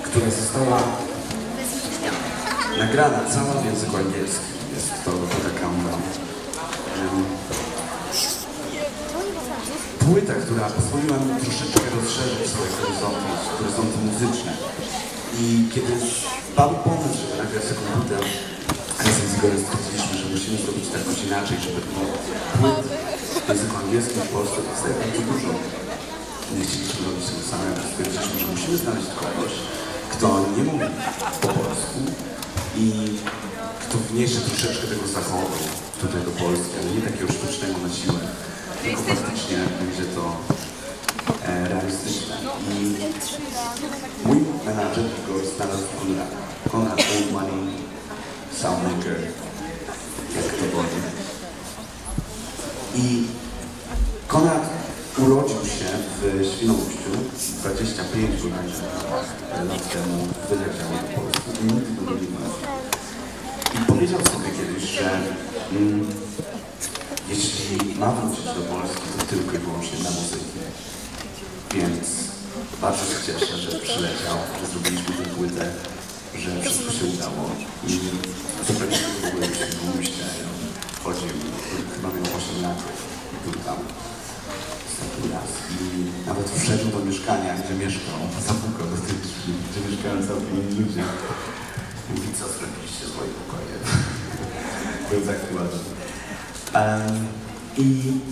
która została nagrana cała w języku angielskim. Jest to taka płyta, która pozwoliła mi troszeczkę rozszerzyć swoje horyzonty muzyczne. I kiedy padł pomysł, żeby nagrać taką płytę, razem z Igorem stwierdziliśmy, że musimy zrobić tak coś inaczej, żeby płyt w języku angielskim w Polsce powstaje bardzo dużo. Nie chcieliśmy robić tego samego. Stwierdziliśmy, że musimy znaleźć kogoś, kto nie mówi po polsku i kto wniesie troszeczkę tego zachodu tutaj do Polski, ale nie takiego sztucznego na siłę, tylko faktycznie będzie to realistyczne. I mój menadżer Igor znalazł Konrad Old Money Soundmaker, jak to woli. I Konrad urodził się w Świnoujściu, 25 lat temu wyleciał do Polski i nigdy go nie znał. I powiedział sobie kiedyś, że jeśli ma wrócić do Polski, to tylko i wyłącznie na muzykę. Więc bardzo się cieszę, że przyleciał, że zrobiliśmy tę płytę, że wszystko się udało. I zapraszam w ogóle w Świnoujście. Chodził, chyba miał 8 lat, był tam ostatni raz. I nawet wszedł do mieszkania, gdzie mieszkał, zapukał do tych drzwi, gdzie mieszkają całkiem inni ludzie. Mówi, co zrobiliście z moim pokojem? Był tak ładny. I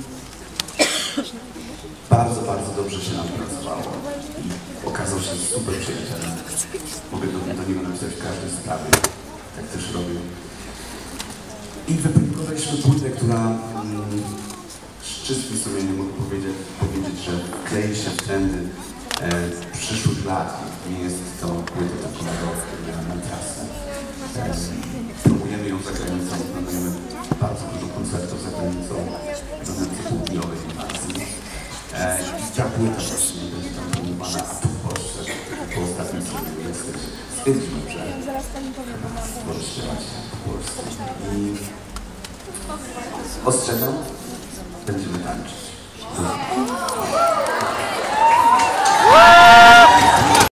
bardzo, bardzo dobrze się nam pracowało. I okazał się super przyjacielem. Mogę do niego napisać w każdej sprawie. Tak też robił. I wyprodukowaliśmy płytę, która z czystym sumieniem mogę powiedzieć, że klei się w trendy przyszłych lat. Nie jest to płyta tylko na trasę. Próbujemy ją za granicą, planujemy bardzo dużo koncertów za granicą, w Ameryce Południowej i w Azji. I ta płyta właśnie będzie tam promowana, a tu w Polsce, po ostatnim sobie stwierdzimy, że może śpiewać po polsku. I ostrzegam, będziemy tańczyć.